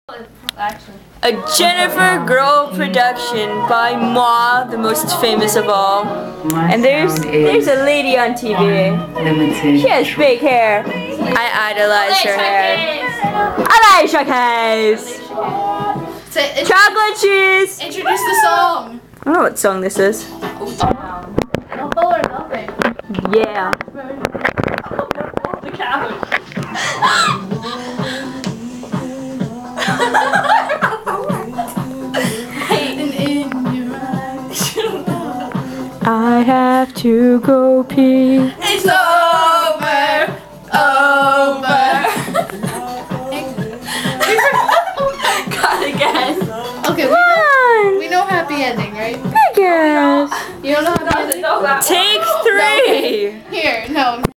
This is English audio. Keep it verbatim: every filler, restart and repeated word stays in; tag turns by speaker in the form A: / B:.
A: A Jennifer Girl production by Ma, the most famous of all. And there's there's a lady on T V. She has big hair. I idolize her hair. I like showcase. Chocolate cheese.
B: Introduce the song.
A: I don't know what song this is.
B: No color, nothing.
A: Yeah.
B: The couch.
A: I have to go pee.
B: It's over, over.
A: God again.
B: Okay, we know, we know happy ending, right?
A: I guess.
B: You don't know happy ending?
A: Take three.
B: Here, no.